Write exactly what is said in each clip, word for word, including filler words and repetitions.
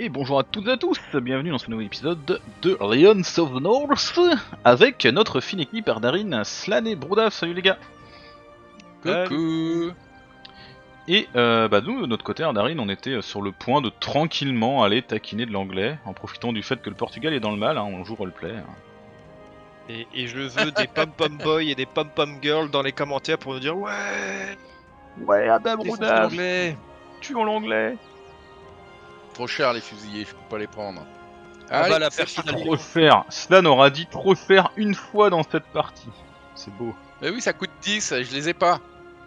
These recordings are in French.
Et bonjour à toutes et à tous, bienvenue dans ce nouvel épisode de Lions of the North avec notre fine équipe Ardarin, Slann et Broudaf. Salut les gars. Coucou. Et euh, bah nous de notre côté Ardarin, on était sur le point de tranquillement aller taquiner de l'anglais en profitant du fait que le Portugal est dans le mal, hein, on joue roleplay. Hein. Et, et je veux des pom-pom boys et des pom-pom girls dans les commentaires pour nous dire ouais. Ouais, Adam Broudaf, l'anglais. Tu en l'anglais. Trop cher les fusillés, je peux pas les prendre. Ah Allez, bah la c'est perfide parti. Trop cher. Slann aura dit trop cher une fois dans cette partie. C'est beau. Mais oui, ça coûte dix, je les ai pas.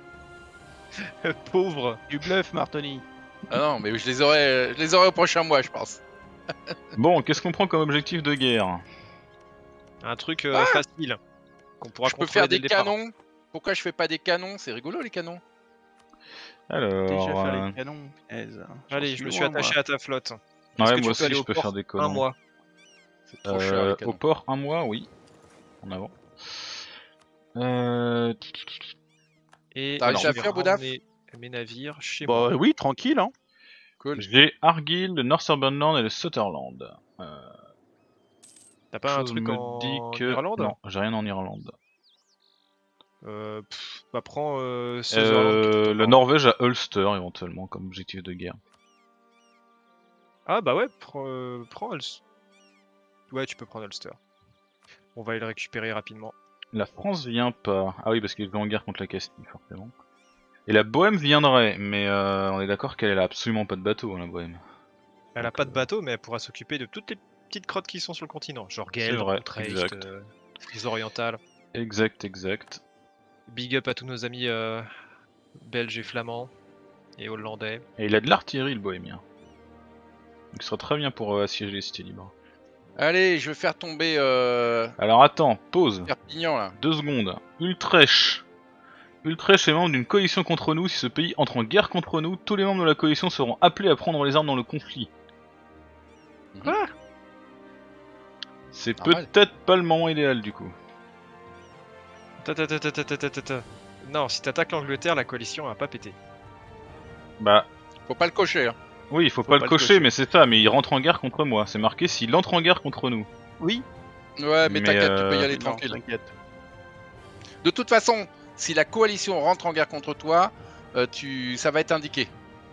Pauvre. Du bluff, Martoni. Ah non, mais je les aurai, je les aurai au prochain mois, je pense. Bon, qu'est-ce qu'on prend comme objectif de guerre? Un truc euh, Ah facile qu'on pourra Je peux contrôler faire dès des le départ. canons. Pourquoi je fais pas des canons? C'est rigolo les canons. Alors... Déjà faire euh, les canons. punaise. J'en Allez, je me suis loin, attaché moi. à ta flotte. Ouais, Est-ce que moi tu aussi aller je au peux port faire des Un canons. mois. C'est trop cher les Euh, canons. au port, un mois, oui. En avant. Euh... Et T'as réussi je à vais faire, Boudaf ramener mes navires chez Bah moi. oui, tranquille, hein. Cool. J'ai Argyll, le Northumberland et le Sutherland. Euh... T'as pas un chose truc me en dit que... Irlande? Non, j'ai rien en Irlande. Euh, pff, bah prends euh, Sutherland. Euh, le Norvège a Ulster éventuellement comme objectif de guerre. Ah bah ouais, prends, euh, prends Ulster. Ouais, tu peux prendre Ulster. On va aller le récupérer rapidement. La France vient pas. Ah oui, parce qu'elle est en guerre contre la Castille, forcément. Et la Bohème viendrait, mais euh, on est d'accord qu'elle a absolument pas de bateau, hein, la Bohème. Elle a pas de bateau, mais elle pourra s'occuper de toutes les petites crottes qui sont sur le continent. Genre C'est Gueldre, vrai, Utrecht, exact. euh, Frise orientale. Exact, exact. Big up à tous nos amis euh, belges et flamands et hollandais. Et il a de l'artillerie, le Bohémien. Donc il sera très bien pour euh, assiéger les cités libres. Allez, je vais faire tomber euh... Alors attends, pause. Perpignan là. Deux secondes. Utrecht. Utrecht est membre d'une coalition contre nous. Si ce pays entre en guerre contre nous, tous les membres de la coalition seront appelés à prendre les armes dans le conflit. Ah. C'est Normal. peut-être pas le moment idéal du coup. Ta ta ta ta ta ta ta ta ta. Non, si t'attaques l'Angleterre, la coalition va pas péter. Bah Faut pas le cocher. Hein. oui, il faut, pas, le cocher, mais c'est ça, mais il rentre en guerre contre moi. C'est marqué s'il entre en guerre contre nous. Oui. Ouais, mais, Mais, t'inquiète, tu peux y euh, aller Non, tranquille. t'inquiète. De toute façon, si la coalition rentre en guerre contre toi, euh, tu... ça va être indiqué.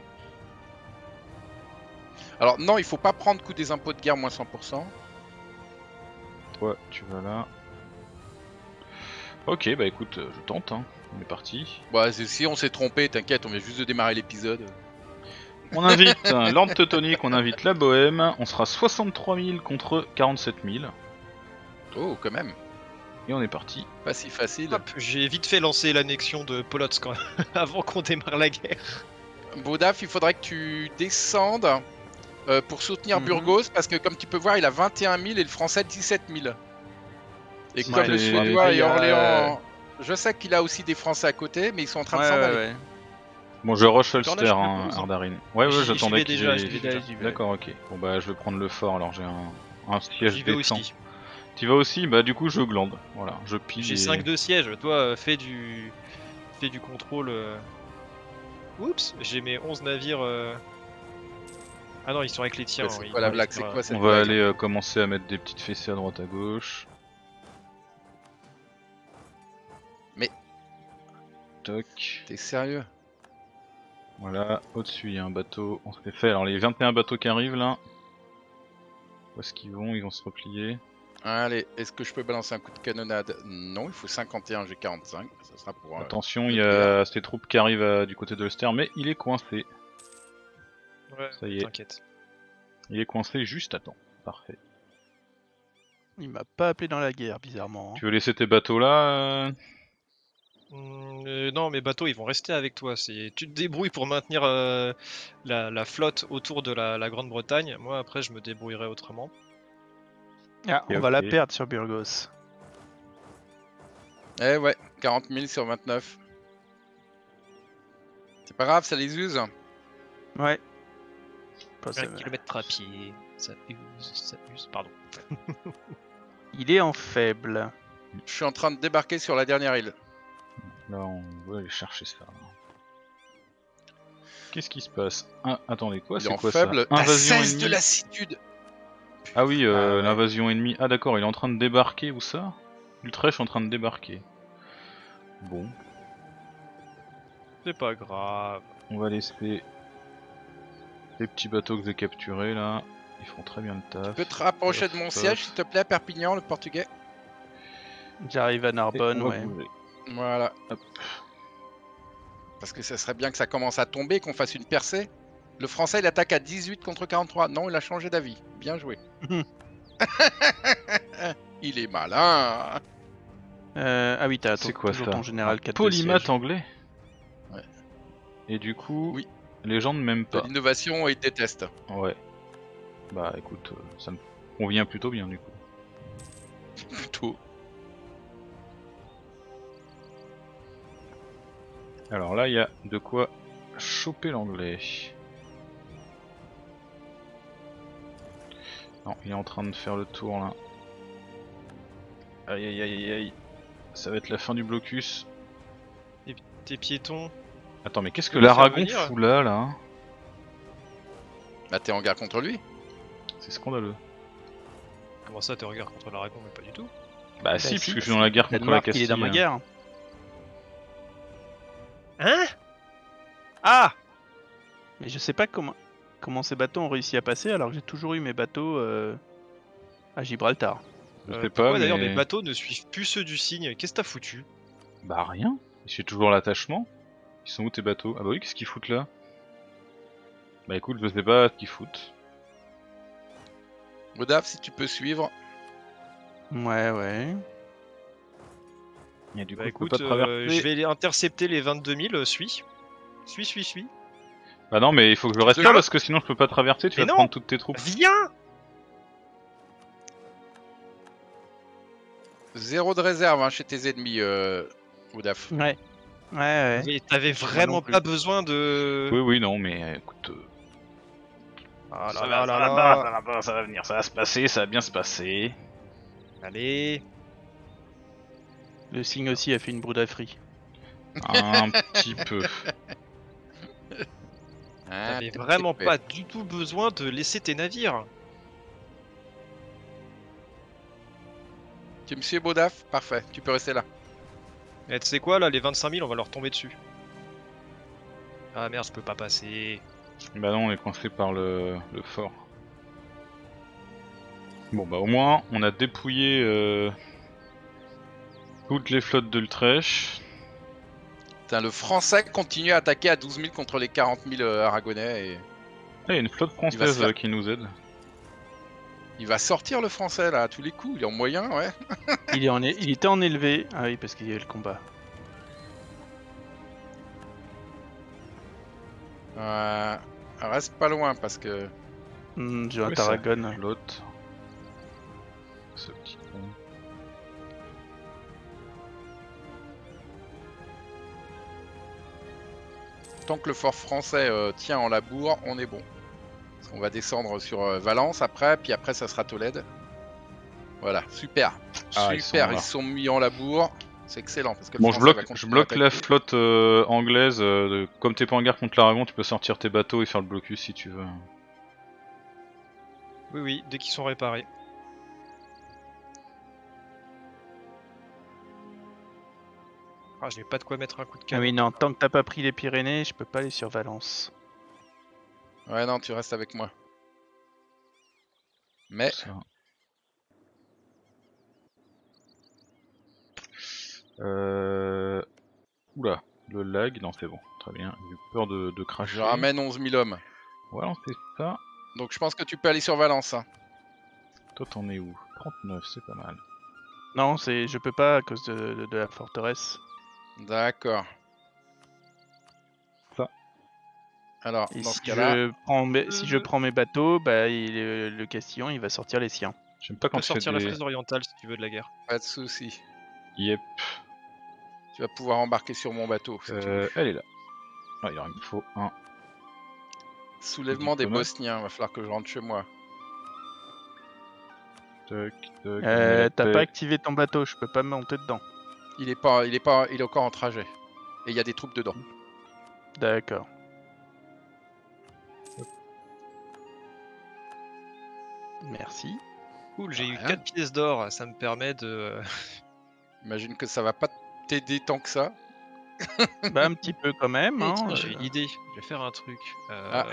Alors non, il faut pas prendre coup des impôts de guerre moins cent pour cent. Toi, tu vas là. Ok, bah écoute, euh, je tente, hein. On est parti. Bah, c'est- si on s'est trompé, t'inquiète, on vient juste de démarrer l'épisode. On invite euh, Lord Teutonic, on invite la Bohème. On sera soixante-trois mille contre quarante-sept mille. Oh, quand même. Et on est parti. Pas si facile. Hop, j'ai vite fait lancer l'annexion de Polotsk quand même, avant qu'on démarre la guerre. Bodaf, il faudrait que tu descendes euh, pour soutenir Mhm. Burgos, parce que comme tu peux voir, il a vingt et un mille et le français dix-sept mille. Et Si comme c'est- le Suédois Ah, et il y a- Orléans... Je sais qu'il a aussi des Français à côté, mais ils sont en train Ouais, de s'en ouais, aller. ouais. Bon, je rush Attends, là, Ulster, je hein, propose. Ardarin. Ouais, ouais, J'y- j'y j'attendais vais qu'il déjà, ait- j'y vais déjà. J'y vais. D'accord, ok. Bon bah, je vais prendre le fort, alors j'ai un, un siège J'y vais décent. aussi. Tu vas aussi? Bah du coup, je glande. Voilà, je pille J'ai et- cinq de siège. Toi, euh, fais du, fais du contrôle. euh. Oups, j'ai mes onze navires. euh. Ah non, ils sont avec les tiens. C'est ils quoi la vont blague? aller C'est faire, quoi euh, cette On va blague aller euh, commencer à mettre des petites fessées à droite à gauche. Mais- Toc. T'es sérieux? Voilà, au-dessus il y a un bateau. On s'est fait. Alors les vingt et un bateaux qui arrivent là. Où est-ce qu'ils vont? Ils vont se replier. Allez, est-ce que je peux balancer un coup de canonnade? Non, il faut cinquante et un, j'ai quarante-cinq. Ça sera pour... euh, Attention, il y le a ces troupes qui arrivent euh, du côté de l'Ulster, mais il est coincé. Ouais, Ça y est. t'inquiète. Il est coincé juste à temps. Parfait. Il m'a pas appelé dans la guerre, bizarrement. hein. Tu veux laisser tes bateaux là euh Hum, euh, non, mes bateaux, ils vont rester avec toi. C'est, tu te débrouilles pour maintenir euh, la, la flotte autour de la, la Grande-Bretagne. Moi, après, je me débrouillerai autrement. Ah, Ok, on va la ok. perdre sur Burgos. Eh ouais, quarante mille sur vingt-neuf. C'est pas grave, ça les use. Ouais. Pas ça, Un mais- kilomètre à pied, ça use, ça use, pardon. Il est en faible. Je suis en train de débarquer sur la dernière île. Là, on va aller chercher ça. Ok, Qu'est-ce qui se passe? Ah, attendez, quoi? Il est C'est en quoi faible. ça? T'as Invasion seize de ennemie. lassitude. Ah oui, euh, Ah ouais. l'invasion ennemie. Ah d'accord, il est en train de débarquer, où ça? L'Utrecht est en train de débarquer. Bon, C'est pas grave. on va laisser les petits bateaux que j'ai capturés là. Ils font très bien le taf. Tu peux te rapprocher de mon Pof, siège, pof. s'il te plaît, à Perpignan, le portugais. J'arrive à Et Narbonne, on va ouais. bouger. Voilà. Hop. Parce que ça serait bien que ça commence à tomber, qu'on fasse une percée. Le français, il attaque à dix-huit contre quarante-trois. Non, il a changé d'avis. Bien joué. Il est malin. Euh, ah oui, t'as C'est ton- quoi toujours ça? ton général Un quatre de polymath siège. anglais. Ouais. Et du coup, Oui. les gens ne m'aiment De pas. l'innovation, il déteste. Ouais. Bah écoute, euh, ça me convient plutôt bien du coup. Plutôt. Alors là, il y a de quoi choper l'anglais. Non, il est en train de faire le tour là. Aïe aïe aïe aïe aïe. Ça va être la fin du blocus. T'es piéton. Attends, mais qu'est-ce que Tu veux le faire l'Aragon venir fout là là? Bah, t'es en guerre contre lui. C'est scandaleux. Comment ça, t'es en guerre contre l'Aragon? Mais pas du tout. Bah, Bah si, si, parce que je suis dans la guerre contre la Danemark, il Castille. est dans ma hein. guerre. Hein? Ah! Mais je sais pas comment comment ces bateaux ont réussi à passer alors que j'ai toujours eu mes bateaux euh, à Gibraltar. Je Euh, sais pourquoi pas, d'ailleurs mais... mes bateaux ne suivent plus ceux du cygne? Qu'est-ce que t'as foutu? Bah rien. J'ai toujours l'attachement. Ils sont où tes bateaux? Ah bah oui, qu'est-ce qu'ils foutent là? Bah écoute, je sais pas ce qu'ils foutent. Bodaf, si tu peux suivre. Ouais, ouais. Et du coup, Bah je peux écoute, pas traverser. euh, je vais les intercepter les vingt-deux mille, euh, suis. Suis, suis, suis. Bah non, mais il faut que je reste te là jure. parce que sinon je peux pas traverser, tu Mais vas te non. prendre toutes tes troupes. Viens! Zéro de réserve hein, chez tes ennemis, euh, Bodaf. Ouais. Ouais, ouais. Mais t'avais Moi vraiment non plus. pas besoin de... Oui, oui, non, mais euh, écoute. euh, Ah ça, là va, là ça là va là. pas, ça va pas, ça va venir, ça va se passer, ça va bien se passer. Allez. Le cygne aussi a fait une broudafrie. Un petit peu. Hein, T'avais t'es- vraiment t'es- pas du tout besoin de laisser tes navires. Tu me suis, Bodaf? Parfait, tu peux rester là. Et tu sais quoi, là, les vingt-cinq mille, on va leur tomber dessus. Ah merde, je peux pas passer. Bah non, on est coincé par le, le fort. Bon bah au moins, on a dépouillé euh, toutes les flottes de l'Utrecht. Putain, le français continue à attaquer à douze mille contre les quarante mille euh, aragonais et Ah, il y a une flotte Il va se française faire- euh, qui nous aide. il va sortir le français là à tous les coups, il est en moyen, ouais. Il, est en é- il était en élevé. Ah oui, parce qu'il y avait le combat. Euh, reste pas loin parce que Hmm, j'ai un Ouais, ça. Tarragone. Flotte. Ce petit con. tant que le fort français euh, tient en labour, on est bon. Parce qu'on va descendre sur euh, Valence après, puis après ça sera Tolède. Voilà, super. Ah, ils super, sont ils là. se sont mis en labour. C'est excellent parce que le Bon, je Français va bloque, je continuer bloque à la attaquer. flotte euh, anglaise. euh, de- Comme t'es pas en guerre contre l'Aragon, tu peux sortir tes bateaux et faire le blocus si tu veux. Oui, oui, dès qu'ils sont réparés. Ah, j'ai pas de quoi mettre un coup de Ah canon. oui, non, tant que t'as pas pris les Pyrénées, je peux pas aller sur Valence. Ouais, non, tu restes avec moi. Mais Ça. Euh... Oula, le lag, non c'est bon, très bien, j'ai eu peur de, de cracher. je ramène onze mille hommes. Ouais, on fait ça. Donc je pense que tu peux aller sur Valence. hein. Toi t'en es où? trente-neuf, c'est pas mal. Non, c'est, je peux pas à cause de, de- de la forteresse. D'accord. Ça. Alors, Et dans si ce cas-là, je, prends mes, si je Euh. prends mes bateaux, bah, il- le, le Castillon, il va sortir les siens. J'aime pas Tu quand peux tu fais sortir la des... fraise orientale si tu veux de la guerre. pas de soucis. Yep. Tu vas pouvoir embarquer sur mon bateau. si tu veux. Euh, elle est là. Ah, il en me faut un. Soulèvement des diplomate. Bosniens, va falloir que je rentre chez moi. Tac, tac, Euh, t'as tac. pas activé ton bateau, je peux pas me monter dedans. Il est pas, il est pas, il est encore en trajet. Et il y a des troupes dedans. D'accord. Merci. Cool, j'ai eu Rien. quatre pièces d'or, ça me permet de... Imagine que ça va pas t'aider tant que ça. Bah un petit peu quand même. Eh, Hein, tiens, j'ai euh, une idée, je vais faire un truc. Euh, Ah.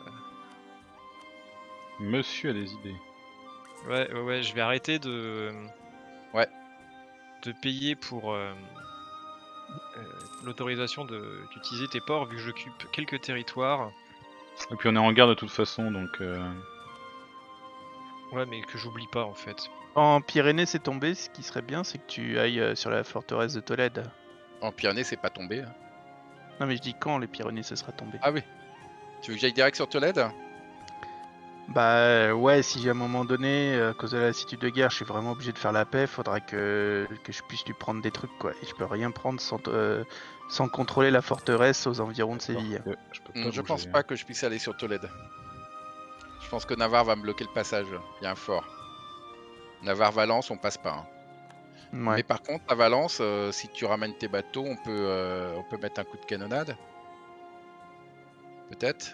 Monsieur a des idées. Ouais, ouais, ouais, je vais arrêter de... Ouais. de payer pour euh, euh, l'autorisation de- d'utiliser tes ports, vu que j'occupe quelques territoires. Et puis on est en guerre de toute façon, donc... Euh... Ouais, mais que j'oublie pas, en fait. En Pyrénées, c'est tombé. Ce qui serait bien, c'est que tu ailles euh, sur la forteresse de Tolède. En Pyrénées, c'est pas tombé. hein. Non, mais je dis quand les Pyrénées, ce sera tombé. Ah oui. Tu veux que j'aille direct sur Tolède? Bah euh, ouais, si à un moment donné, euh, à cause de la lassitude de guerre, je suis vraiment obligé de faire la paix, faudra que, que je puisse lui prendre des trucs quoi. Et je peux rien prendre sans, euh, sans contrôler la forteresse aux environs de Séville. Euh, je peux pas Hmm, Je bouger. pense pas que je puisse aller sur Tolède. Je pense que Navarre va me bloquer le passage. Il y a un fort. Navarre-Valence, on passe pas. hein. Ouais. Mais par contre, à Valence, euh, si tu ramènes tes bateaux, on peut, euh, on peut mettre un coup de canonnade. Peut-être.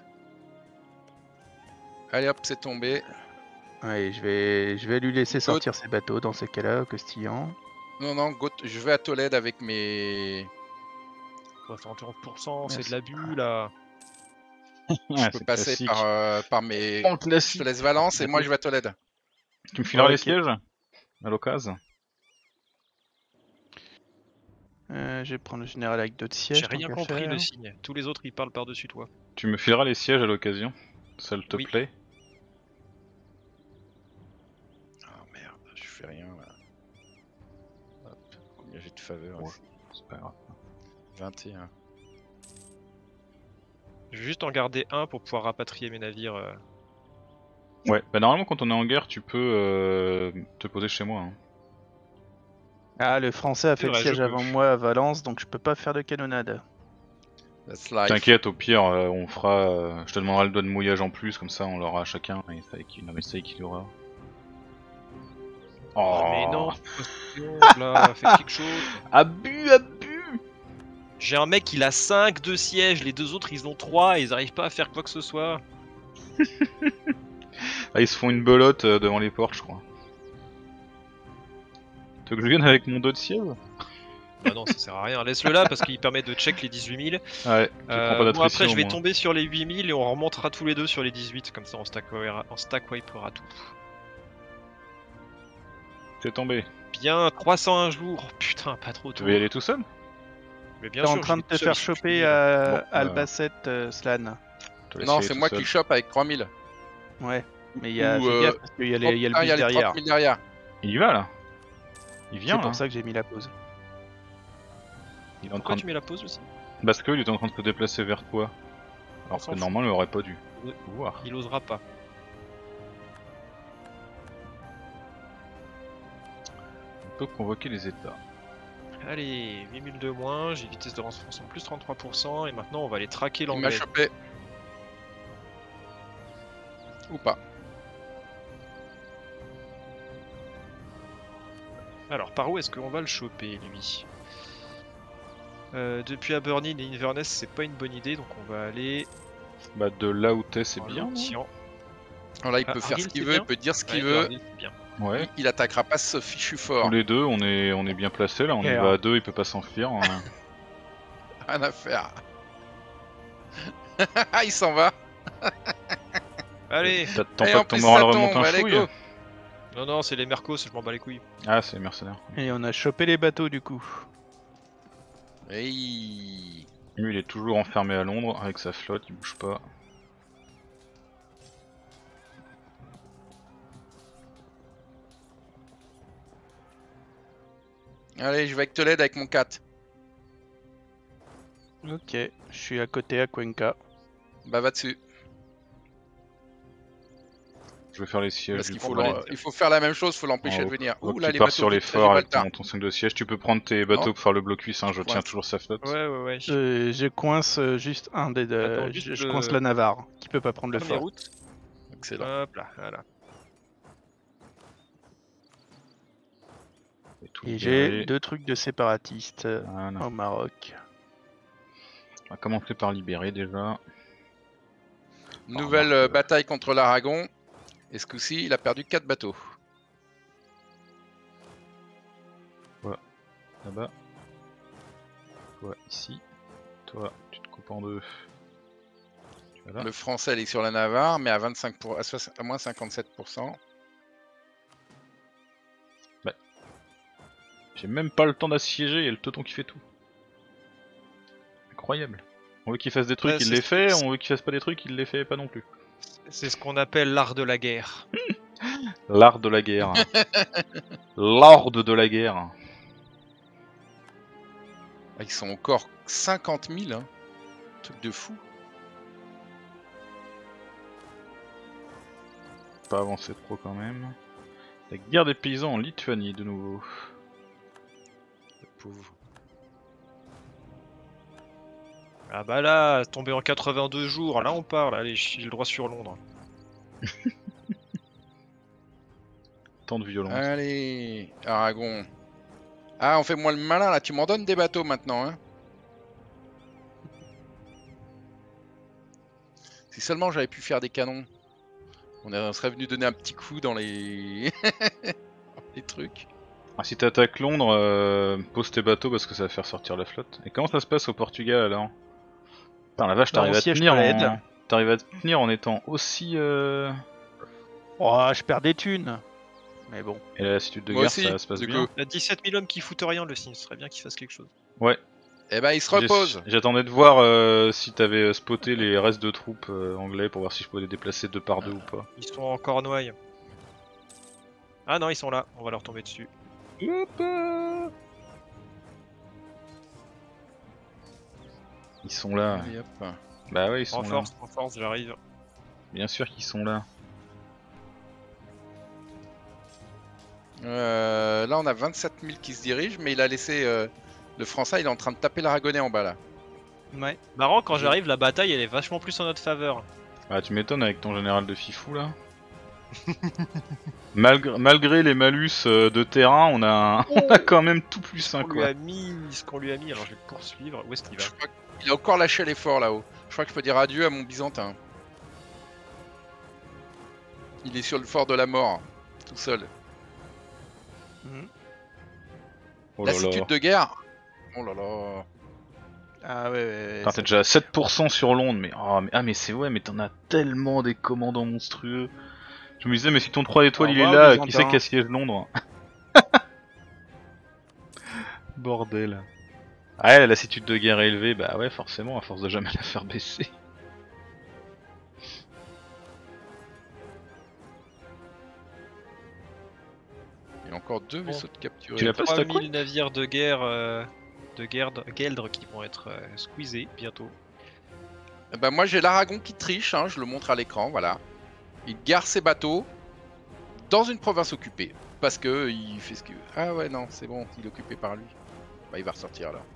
Allez hop, c'est tombé. Ouais, je vais, je vais lui laisser Good. sortir ses bateaux dans ces cas-là, au Costillan. Non, non, go- je vais à Tolède avec mes... soixante-onze pour cent, c'est Merci. de l'abus, là. Ouais, Je peux c'est passer classique. par, euh, par mes... Bon, Je te classique. laisse Valence et moi je vais à Tolède. Tu me fileras Ouais, les ok. sièges à l'occasion. Euh, je vais prendre le général avec d'autres sièges. J'ai tant rien qu'à compris faire. de signe. Tous les autres, ils parlent par-dessus toi. Tu me fileras les sièges à l'occasion, ça te Oui. plaît? Ah merde, je fais rien là. Hop, combien j'ai de faveur Ouais. ici C'est pas grave. vingt et un. Je vais juste en garder un pour pouvoir rapatrier mes navires. euh. Ouais, bah normalement quand on est en guerre, tu peux euh, te poser chez moi. Hein. Ah, le français a C'est fait le vrai, siège je peux. avant moi à Valence, donc je peux pas faire de canonnade. That's life. T'inquiète, au pire, euh, on fera. euh, je te demanderai le doigt de mouillage en plus, comme ça on l'aura chacun. Et ça équilibre, mais ça équilibrera. Oh, mais Oh. non, c'est honte, là, fais quelque chose. Abus, abus. J'ai un mec, il a cinq de sièges, les deux autres, ils ont trois, et ils arrivent pas à faire quoi que ce soit. Ah, ils se font une belote euh, devant les portes, je crois. Tu veux que je vienne avec mon dos de siège? Bah non, ça sert à rien. Laisse-le là parce qu'il permet de check les dix-huit mille. Ouais, tu Euh, prends pas moi d'attrition après, je au vais moins. tomber sur les huit mille et on remontera tous les deux sur les dix-huit. Comme ça, on stack, on stack wipera tout. T'es tombé. Bien, trois cent un jours. Putain, pas trop Tu tôt. veux y aller tout seul? Mais bien T'es en sûr, train je de vais te tout seul, faire je suis choper nul. à Bon, bah. Albacete, euh, Slan. Je te laisse y Non, aller c'est tout moi seul. qui chope avec trois mille. Ouais. Mais il y a, Ou, fais euh, gaffe parce qu'il y a, les- il y a le Ah, bus il y a les derrière. trente mille derrière. Il y va là. Il vient C'est là. pour ça que j'ai mis la pause. Il est en train Pourquoi de... tu mets la pause aussi? Parce qu'il est en train de se déplacer vers toi. Alors On s'en que fout. normalement il aurait pas dû. Ouais. Voir. Il osera pas. On peut convoquer les états. Allez, huit mille de moins, j'ai vitesse de renforcement plus trente-trois pour cent et maintenant on va aller traquer Il m'a l'anglais. chopé. Ou pas. Alors, par où est-ce qu'on va le choper, lui euh, Depuis Aberneen et Inverness, c'est pas une bonne idée, donc on va aller Bah de là où t'es c'est en bien. non Lothian. Alors là, il Ah, peut faire Argyll, ce qu'il c'est veut, bien il peut dire ce qu'il Ouais, veut. Aberneen, c'est bien. Ouais. Il, il attaquera pas ce fichu fort. Tous les deux on est on est bien placés là, on y Claire. va à deux, il peut pas s'enfuir. hein. Rien à faire. Il s'en va. Allez T'attends Et pas en que ton plus, moral ça remonte tombe, un allez, chouille? go. Non, non, c'est les Mercos, je m'en bats les couilles. Ah c'est mercenaire. Et on a chopé les bateaux du coup. Hey. Lui il est toujours enfermé à Londres avec sa flotte, il bouge pas. Allez, je vais avec Tolède avec mon quatre. Ok, je suis à côté à Cuenca. Bah va dessus. Je vais faire les sièges. Parce du qu'il coup. faut, Allez, l'en- il faut faire la même chose, faut l'empêcher En de venir. Faut Ouh que là, tu les pars bateaux sur les vite, forts avec Gibraltar. ton, ton cinq de siège, tu peux prendre tes bateaux Non. pour faire le blocus, hein, je Je tiens coince. toujours sa flotte. Ouais, ouais, ouais. Je, je coince euh, juste un des deux. Attends, juste je, je le- coince la Navarre, qui peut pas prendre le Prends mes fort. routes. Excellent. Hop là, voilà. Et, tout Et libérer. j'ai deux trucs de séparatistes euh, Voilà. au Maroc. On va commencer par libérer déjà. Nouvelle remarque, euh, euh, bataille contre l'Aragon. Et ce coup-ci, il a perdu quatre bateaux. Là-bas. Toi, ici. Toi, tu te coupes en deux. Tu vas là. Le français, il est sur la Navarre, mais à, vingt-cinq pour... à, soixante... à moins cinquante-sept pour cent. J'ai même pas le temps d'assiéger, il y a le teuton qui fait tout. Incroyable. On veut qu'il fasse des trucs, Ouais, il c'est- les fait, on veut qu'il fasse pas des trucs, il les fait pas non plus. C'est ce qu'on appelle l'art de la guerre. L'art de la guerre. L'orde de la guerre. Ah, ils sont encore cinquante mille, hein. Truc de fou. Pas avancer trop quand même. La guerre des paysans en Lituanie de nouveau. Le pauvre. Ah bah là, tombé en quatre-vingt-deux jours, là on parle, allez, j'ai le droit sur Londres. Tant de violence. Allez, Aragon. Ah, on fait moins le malin là, tu m'en donnes des bateaux maintenant, hein. Si seulement j'avais pu faire des canons. On est- on serait venu donner un petit coup dans les... les trucs. Ah, si t'attaques Londres, euh, pose tes bateaux parce que ça va faire sortir la flotte. Et comment ça se passe au Portugal alors? Putain la vache, Bah, on t'arrives à siège tenir Tolède. en... T'arrives à tenir en étant aussi... Euh... Oh, je perds des thunes. Mais bon. Et la lassitude de Moi guerre, aussi, ça se passe du bien. coup. Il y a dix-sept mille hommes qui foutent rien, le signe, ce serait bien qu'il fasse quelque chose. Ouais. Eh ben, il se J'ai- repose. J'attendais de voir euh, si t'avais euh, spoté les restes de troupes euh, anglais pour voir si je pouvais les déplacer deux par deux ou pas. Ils sont en Cornouailles. Ah non, ils sont là, on va leur tomber dessus. Ils sont là. Allez, hop. Bah ouais, ils sont là. Renforce, renforce, j'arrive. Bien sûr qu'ils sont là. Euh, là, on a vingt-sept mille qui se dirigent, mais il a laissé... euh, le français, il est en train de taper l'aragonais en bas, là. Ouais. Marrant, quand Je- j'arrive, la bataille elle est vachement plus en notre faveur. Ah tu m'étonnes avec ton général de fifou là. malgré, malgré les malus euh, de terrain, on a, un- on a quand même tout plus Ce un qu'on lui quoi. a mis, ce qu'on lui a mis, alors je vais le poursuivre. Où est-ce qu'il va? Je crois qu'il a encore lâché l'effort, là-haut. Je crois que je peux dire adieu à mon byzantin. Il est sur le fort de la mort, tout seul. Mhm. Oh là Lassitude là. de guerre. Oh là là. Ah ouais, ouais, ouais. Putain, t'es déjà à sept pour cent sur Londres, mais, oh, mais ah mais c'est ouais, mais t'en as tellement des commandants monstrueux. Je me disais mais si ton trois étoiles Au il est revoir, là, qui Byzantin. c'est qui assiège Londres? Bordel. Ah la lassitude de guerre est élevée, bah ouais forcément à force de jamais la faire baisser. Il y a encore deux vaisseaux de capturés. Tu l'as pas, c'est à quoi? trois mille navires de guerre, euh, de guerre de- Gueldre qui vont être euh, squeezés bientôt. Eh ben, moi j'ai l'Aragon qui triche, hein, je le montre à l'écran, voilà. Il gare ses bateaux dans une province occupée. Parce que il fait ce que... Ah ouais non, c'est bon, il est occupé par lui. Bah il va ressortir là.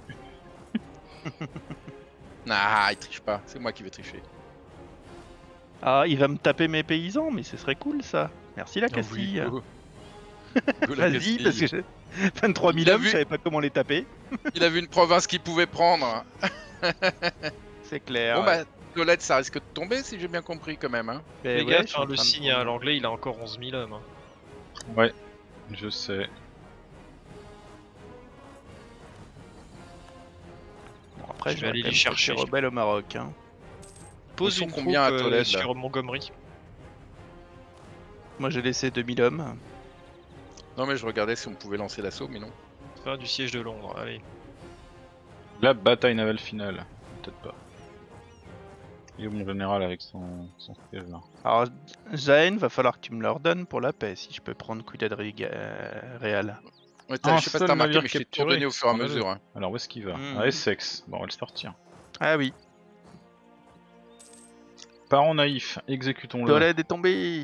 Nah, il triche pas, c'est moi qui vais tricher. Ah, il va me taper mes paysans, mais ce serait cool ça. Merci la Castille. Go. Go, la Vas-y, Castille. parce que j'ai vingt-trois mille Il a hommes, vu. je savais pas comment les taper. Il a vu une province qu'il pouvait prendre. C'est clair. Bon bah, Tolède ça risque de tomber si j'ai bien compris quand même. Hein. Mais Les ouais, gars, je suis en le train de signe à prendre- l'anglais, il a encore onze mille hommes. hein. Ouais, je sais. Bon, après, Je je vais vais aller aller les chercher chercher. rebelle au Maroc. Hein. Pose Ils sont une combien à troupe, euh, Tolède, là sur Montgomery. Moi, j'ai laissé deux mille hommes. Non mais je regardais si on pouvait lancer l'assaut, mais non. Fin du siège de Londres, allez. La bataille navale finale. Peut-être pas. Il est mon général avec son, son siège là. Alors, Jaén, va falloir que tu me l'ordonnes pour la paix, si je peux prendre Ciudad euh, Real. Ouais, t'as- Un je sais pas si seul t'as remarqué, navire mais je t'ai tout capturé. donné au fur et à Scandaleux. mesure. Hein. Alors où est-ce qu'il va? Mhm. À Essex. Bon, on va le sortir. Ah oui, Parents naïfs, exécutons-le. Tolède est tombé.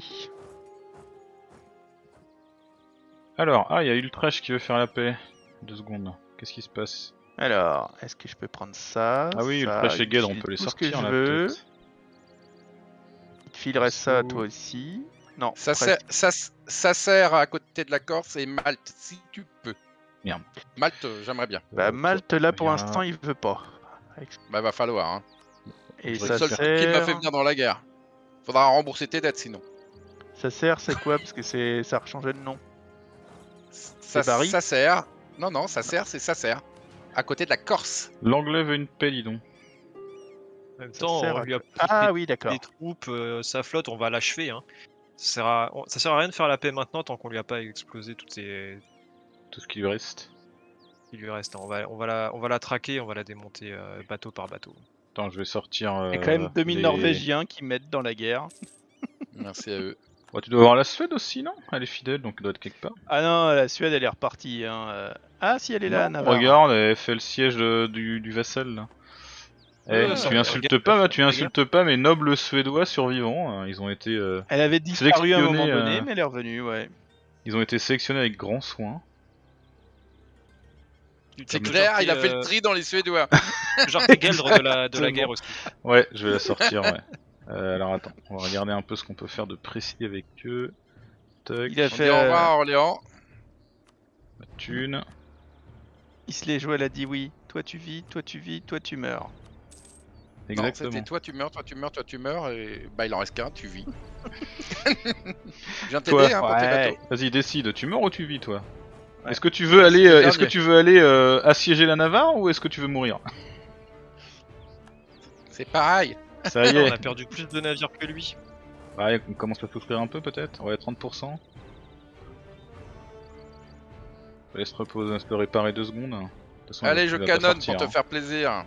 Alors, ah, il y a Ultrash qui veut faire la paix. Deux secondes. Qu'est-ce qui se passe? Alors, est-ce que je peux prendre ça Ah oui, ça, Ultrash et il Gueldre, on file peut les tout ce que sortir je là, veux. peut-être. Il te filerait ça à Sous- toi aussi. Non, Ça, presque. sert, ça, ça sert à côté de la Corse et Malte, si tu peux. Merde. Malte, euh, j'aimerais bien. Bah, Euh, Malte, là, pour bien. l'instant, il veut pas. Bah va falloir. Hein. Et C'est C'est ça le seul truc qui m'a sert... fait venir dans la guerre. Faudra rembourser tes dettes sinon. Ça sert, c'est quoi? Parce que c'est ça a rechangé de nom. Ça, Bari ça sert. Non, non, ça sert, c'est ça sert. À côté de la Corse. L'anglais veut une paix, dis donc. En même Ça temps, sert on à lui a quoi? Ah pris oui, d'accord. des troupes, euh, sa flotte, on va l'achever. Hein. Ça, sert à... on- ça sert à rien de faire la paix maintenant tant qu'on lui a pas explosé toutes ses... Tout ce qui lui reste. Il lui reste. Hein. On va, on va la, on va la traquer, on va la démonter euh, bateau par bateau. Attends, je vais sortir. Euh, Il y a quand même deux mille les- Norvégiens qui mettent dans la guerre. Merci à eux. Ouais, tu dois avoir la Suède aussi, non? Elle est fidèle, donc elle doit être quelque part. Ah non, la Suède elle est repartie. Hein. euh. Ah si, elle est là, Non, Navarre. regarde, elle fait le siège de- du, du vassal là. Eh, Ouais, tu ça, insultes regarde, pas, ça, tu regarde. insultes pas mes nobles suédois survivants. euh, Ils ont été, euh, Elle avait disparu à un moment sélectionné, donné, euh, mais elle est revenue, ouais. ils ont été sélectionnés avec grand soin. Tu- tu C'est peux clair, jeter, il a fait euh, le tri dans les Suédois. tu peux jeter Geldre de la, de la Exactement. guerre aussi. Ouais, je vais la sortir. Ouais. Euh, alors attends, on va regarder un peu ce qu'on peut faire de précis avec eux. Tac, Il a On fait. dit au euh, revoir à Orléans. la thune. Il se l'est joué, elle a dit oui. Toi tu vis, toi tu vis, toi tu meurs. Non, Exactement. c'était toi tu meurs, toi tu meurs, toi tu meurs, et bah il en reste qu'un, tu vis. Je viens Toi. t'aider hein, pour tes Ouais. bateaux. Vas-y, décide, tu meurs ou tu vis, toi? Ouais. Est-ce que tu veux aller, C'est le euh, est-ce que dernier. tu veux aller euh, assiéger la Navarre ou est-ce que tu veux mourir? C'est pareil. Ça y On est. a perdu plus de navires que lui. Ouais, on commence à souffrir un peu peut-être. Ouais, trente pour cent. Je laisse reposer, je peux réparer deux secondes. De toute façon, Allez, tu je vas pas canonne sortir, pour te hein. faire plaisir.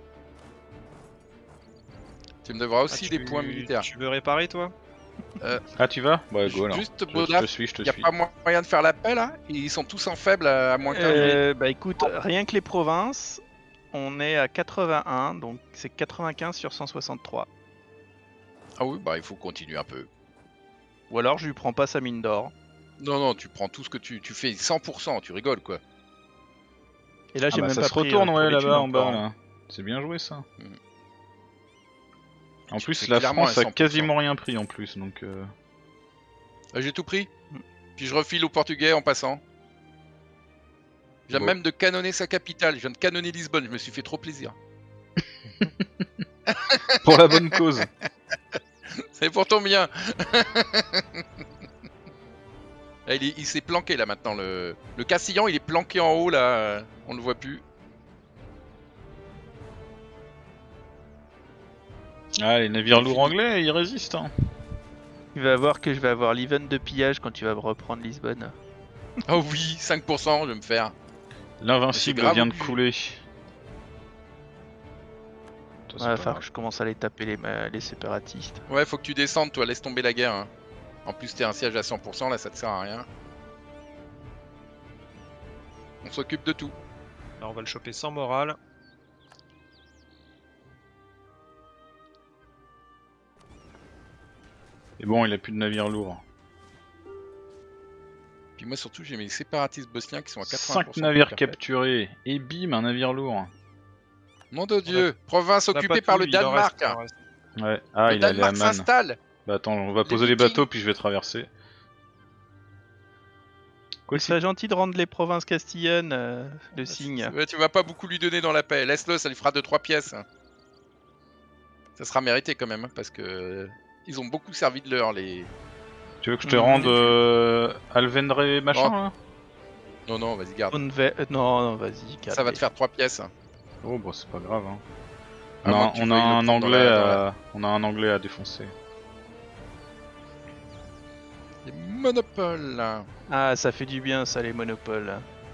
Tu me devras aussi Ah, des tu- points militaires. Tu veux réparer toi? Ah, tu vas? Ouais, go alors. Juste Je, je Bodaf, te suis, je te y a suis. pas moyen de faire la paix là? Ils sont tous en faible à à moins qu'un. Euh, bah écoute, rien que les provinces, on est à quatre-vingt-un, donc c'est quatre-vingt-quinze sur cent soixante-trois. Ah oui, bah il faut continuer un peu. Ou alors je lui prends pas sa mine d'or. Non, non, tu prends tout ce que tu, tu fais cent pour cent, tu rigoles quoi. Et là Ah j'ai bah, même ça pas se pris, retourne, euh, pour ouais, les thunes là-bas en bas, encore, hein. là. C'est bien joué ça. Mm. En Tu plus, fais la clairement France un a cent pour cent. quasiment rien pris en plus, donc. Euh... Ah, j'ai tout pris. Mm. Puis je refile au Portugais en passant. Je viens Bon. même de canonner sa capitale. Je viens de canonner Lisbonne. Je me suis fait trop plaisir. Pour la bonne cause. C'est pour ton bien. Ah, il est- il s'est planqué là maintenant. Le, le Castillon, il est planqué en haut là. euh, On le voit plus. Ah, les navires C'est lourds fini. anglais, ils résistent. Hein. Tu vas voir que je vais avoir l'event de pillage quand tu vas me reprendre Lisbonne. Oh oui, cinq pour cent, je vais me faire. L'invincible C'est grave vient au de but. couler. Toi, c'est Ouais, va pas falloir grave. que je commence à les taper les, ma- les séparatistes. Ouais, faut que tu descendes, toi. Laisse tomber la guerre. hein. En plus, t'es un siège à cent pour cent. Là, ça te sert à rien. On s'occupe de tout. Là, on va le choper sans morale. Et bon, il a plus de navires lourds. Puis moi, surtout, j'ai mes séparatistes bosniens qui sont à quatre-vingts pour cent. cinq navires de perpète. capturés. Et bim, un navire lourd. Nom de Dieu, province On a occupée pas par tout, le il en reste, Danemark. il en reste. Ouais. Ah, le il est allé à Danemark Man. s'installe. Bah attends, on va Les poser les Vikings. bateaux puis je vais traverser. Quoi, Il serait gentil de rendre les provinces castillannes euh, le signe. Ouais, tu vas pas beaucoup lui donner dans la paix. Laisse-le, ça lui fera deux trois pièces. Ça sera mérité quand même, hein, parce que euh, ils ont beaucoup servi de l'heure les. Tu veux que je te Mmh. rende euh, Alvendre machin Oh. là? Non non, vas-y garde. On ve- euh, Non, non, vas-y. Ça va calme-les. te faire trois pièces. Oh bah c'est pas grave. Hein. À On moins a, que tu on a veuilles le un prendre dans anglais la- dans la- à... on a un anglais à défoncer. Les monopoles. là. Ah, ça fait du bien ça, les monopoles.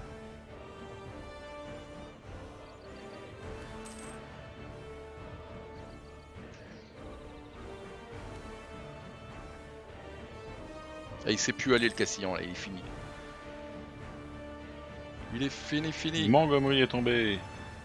Ah, il sait plus aller le Castillon là, il est fini. Il est fini, fini. Montgomery est tombé.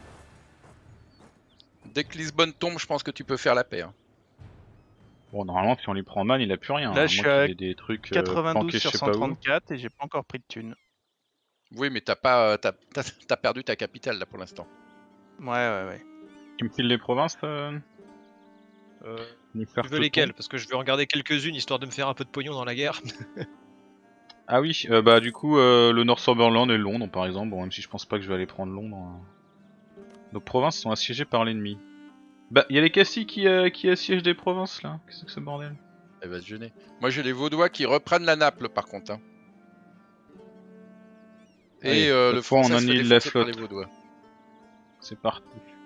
Dès que Lisbonne tombe, je pense que tu peux faire la paix. hein. Bon, normalement, si on lui prend Man, il a plus rien. Là, hein, je à suis moins à qu'il ait des trucs euh, quatre-vingt-douze planqués, je sur sais pas où. cent trente-quatre et j'ai pas encore pris de thunes. Oui, mais t'as pas, t'as, t'as- t'as perdu ta capitale là pour l'instant. Ouais, ouais, ouais. Tu me files les provinces euh... Euh, nous faire tu veux tout lesquelles? ton- Parce que je vais en garder quelques-unes histoire de me faire un peu de pognon dans la guerre. Ah oui, euh, bah du coup, euh, le Northumberland et Londres par exemple, bon, même si je pense pas que je vais aller prendre Londres. euh. Nos provinces sont assiégées par l'ennemi. Bah, il y a les Castilles qui, euh, qui assiègent des provinces là. Qu'est-ce que c'est ce bordel? Elle va se gêner. Moi j'ai les Vaudois qui reprennent la Naples par contre. Hein. Et Allez, euh, cette le fois, on français se fait annule la défoncer par les flotte. Vaudois. C'est parti.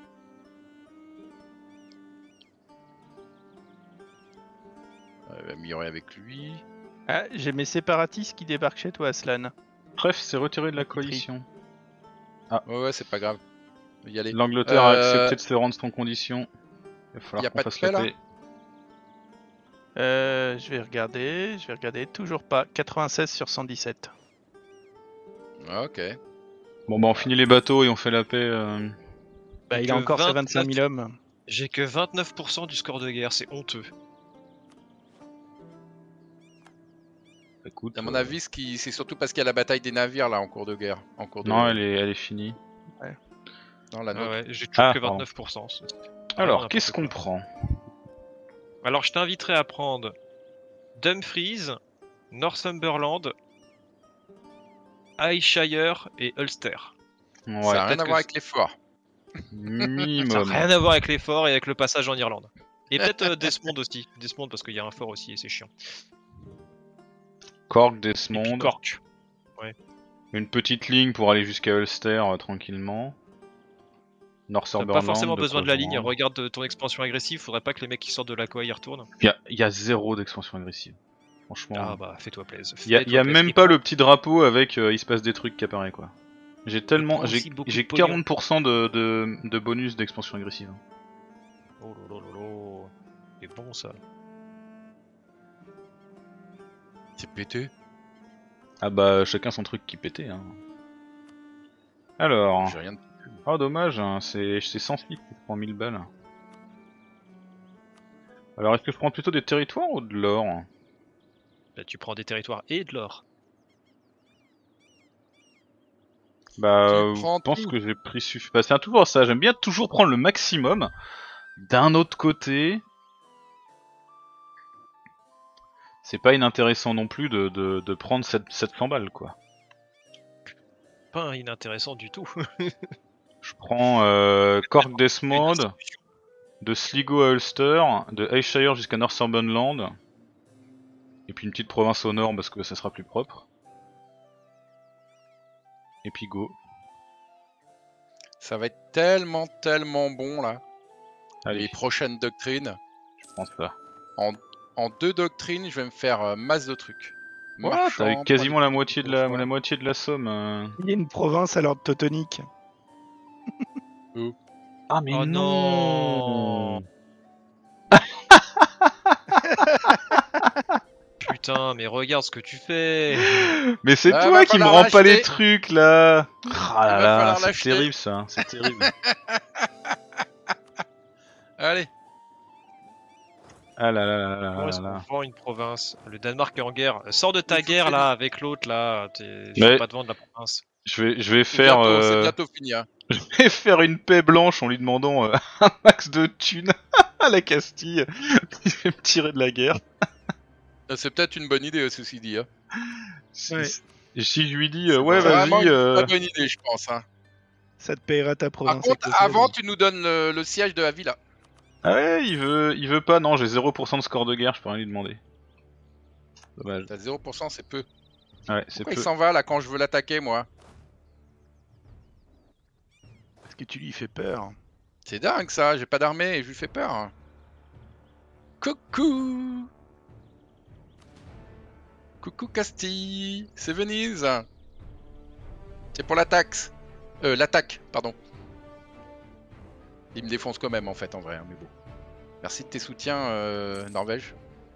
Elle va améliorer avec lui. Ah, j'ai mes séparatistes qui débarquent chez toi, Aslan. Bref, c'est retiré de la Petite coalition. Ouais ouais c'est pas grave. On va y aller. L'Angleterre a Euh, accepté de se rendre sans condition. Il va y falloir a qu'on pas de fasse paix, la là paix. Euh, je vais regarder, je vais regarder, toujours pas. quatre-vingt-seize sur cent dix-sept. Ok. Bon bah on finit les bateaux et on fait la paix. euh. Bah, Et il a que encore ses vingt-neuf vingt-cinq mille hommes. J'ai que vingt-neuf pour cent du score de guerre, c'est honteux. Écoute, À mon euh, avis, ce qui... c'est surtout parce qu'il y a la bataille des navires là en cours de guerre. En cours de... non, elle est, elle est finie. Non, la Ah nôtre. ouais, j'ai toujours Ah, que pardon. vingt-neuf pour cent. c'est- Alors, n'importe qu'est-ce qu'on quoi. prend? Alors je t'inviterai à prendre Dumfries, Northumberland, Ayrshire et Ulster. Ouais, ça n'a rien peut-être à que voir c'est- avec les forts. Ça minimum. n'a rien à voir avec les forts et avec le passage en Irlande. Et peut-être euh, Desmond aussi. Desmond parce qu'il y a un fort aussi et c'est chiant. Cork, Et puis Desmond. Cork. Une petite ligne pour aller jusqu'à Ulster euh, tranquillement. T'as Northumberland. pas forcément besoin de la ligne, rejoindre. regarde euh, ton expansion agressive, faudrait pas que les mecs qui sortent de la Koa y retournent. Il y a, il y a zéro d'expansion agressive. Franchement. Ah bah fais-toi plaisir. Il y a, il y a Fais-toi même plaisir. pas Et le petit drapeau avec euh, il se passe des trucs qui apparaît quoi. J'ai tellement. prends J'ai aussi beaucoup j'ai de pognon. quarante pour cent de, de, de bonus d'expansion agressive. Oh lolo lolo. C'est bon ça. C'est pété. Ah bah chacun son truc qui pétait hein. Alors. J'ai rien de... Oh dommage, hein, c'est c'est cent six qui prend mille balles. Alors est-ce que je prends plutôt des territoires ou de l'or? Là tu prends des territoires et de l'or. Bah, Tu euh, prends je pense tout. que j'ai pris suffisant. Bah, c'est toujours ça, j'aime bien toujours prendre le maximum. D'un autre côté, c'est pas inintéressant non plus de, de, de prendre sept cents balles quoi. Pas inintéressant du tout. Je prends euh, Cork Une Desmond, institution. de Sligo à Ulster, de Ayrshire jusqu'à Northumberland, et puis une petite province au nord parce que ça sera plus propre. Et puis go. Ça va être tellement, tellement bon là. Allez, Les prochaines doctrines. je prends ça. En, en deux doctrines, je vais me faire euh, masse de trucs. Ouais, Marchand, t'as eu quasiment la moitié de la, bourgeois. la moitié de la somme. euh. Il y a une province à l'ordre teutonique. Ah mais Oh non. Putain, mais regarde ce que tu fais. Mais c'est Ah, toi va qui me falloir rends pas les l'acheter. trucs là. Ah Il là va là, falloir c'est l'acheter. terrible ça, c'est terrible. Allez, Ah là là là là Comment là est-ce là. qu'on vend une province? Le Danemark est en guerre. Sors de ta Il faut guerre que- là avec l'autre là. T'es- Je Mais- veux pas te vendre la province. Je vais, je vais c'est faire, bientôt, c'est euh, bientôt fini. Hein. je vais faire une paix blanche en lui demandant euh, un max de thunes à la Castille. Il va me tirer de la guerre. Euh, C'est peut-être une bonne idée, ceci dit. Hein. Si, Ouais. si je lui dis, euh, C'est ouais, vraiment vas-y. une euh, très bonne idée, je pense. Hein. Ça te payera ta Par province. contre, écossaise. avant, tu nous donnes le, le siège de Avila. Ah ouais, il veut, il veut pas. Non, j'ai zéro pour cent de score de guerre. Je peux rien lui demander. Dommage. T'as zéro pour cent, c'est peu. Ouais, c'est Pourquoi peu. il s'en va là quand je veux l'attaquer, moi? Parce que tu lui fais peur. C'est dingue ça, j'ai pas d'armée et je lui fais peur. hein. Coucou! Coucou Castille, c'est Venise. C'est pour la taxe. Euh, l'attaque, pardon. Il me défonce quand même en fait en vrai, hein, mais bon. Merci de tes soutiens, euh, Norvège.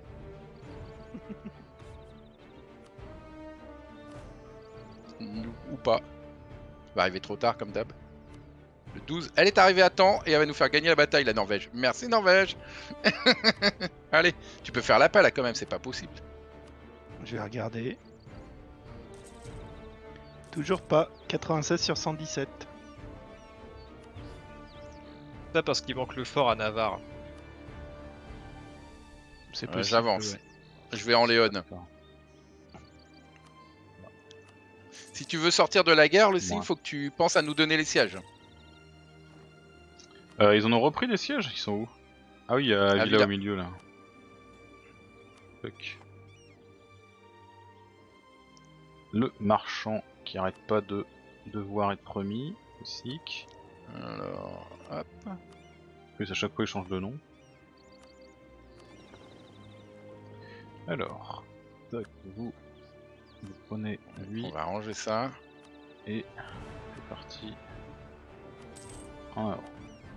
Ou pas. Elle va arriver trop tard comme d'hab. Le douze, elle est arrivée à temps et elle va nous faire gagner la bataille, la Norvège. Merci Norvège. Allez, tu peux faire l'appel là quand même, c'est pas possible. Je vais regarder. Toujours pas. quatre-vingt-seize sur cent dix-sept. Ça parce qu'il manque le fort à Navarre. C'est Ouais, possible. j'avance. ouais. Je vais en Léon. Si tu veux sortir de la guerre, le il Moi. faut que tu penses à nous donner les sièges. Euh, ils en ont repris des sièges. Ils sont où? Ah oui, il y a À Villa Villa. au milieu là. Fuck. Le marchand qui arrête pas de devoir être promis. Classique. Alors, hop. Plus à chaque fois il change de nom. Alors, tac, vous, vous prenez lui On va ranger ça. et c'est parti. Alors,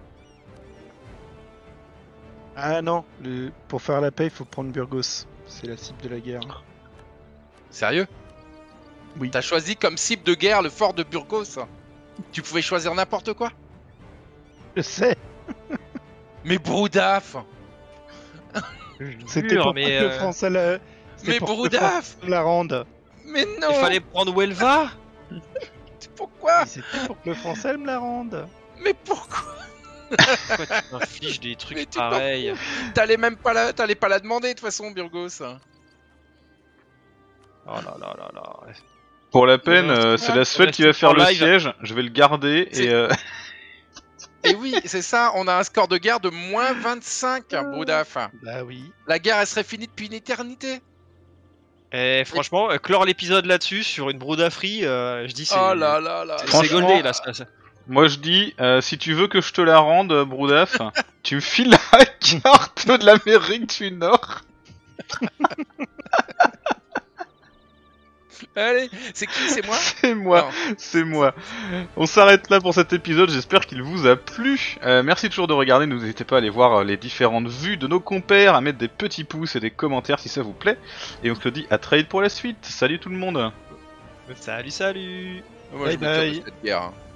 Ah non, le... pour faire la paix, il faut prendre Burgos. C'est la cible de la guerre. Sérieux? Oui. T'as choisi comme cible de guerre le fort de Burgos? Tu pouvais choisir n'importe quoi? Je sais. Mais Broudaf! C'était Jure, pour mais, pas que le euh, français la... c'était Mais pour que le Broudaf! français la rende. Mais non! Il fallait prendre Welva. Pourquoi? Mais C'était pour que le français me la rende. Mais pourquoi? Pourquoi tu m'infliges des Mais trucs tu t'en pareils? T'allais même pas la... T'allais pas la demander de toute façon, Burgos. Oh là là là là. pour la peine, reste- euh, c'est on la Suède reste qui va faire en le live. siège. Je vais le garder C'est- et. Euh... Et oui, c'est ça, on a un score de guerre de moins vingt-cinq, hein, Broudaf. Bah oui. La guerre, elle serait finie depuis une éternité. Et franchement, euh, clore l'épisode là-dessus sur une broudafrie, euh, je dis c'est. Oh là là là. c'est- là. C'est Franchement- goldé là. ça- ça. Moi je dis, euh, si tu veux que je te la rende, euh, Broudaf, tu me files la carte de l'Amérique du Nord. Allez, c'est qui? C'est moi? C'est moi, Non. c'est moi. On s'arrête là pour cet épisode, j'espère qu'il vous a plu. Euh, merci toujours de regarder, n'hésitez pas à aller voir euh, les différentes vues de nos compères, à mettre des petits pouces et des commentaires si ça vous plaît. Et on se dit à très vite pour la suite. Salut tout le monde. Salut, salut. Moi, Bye je me tire de bye. cette guerre. hein.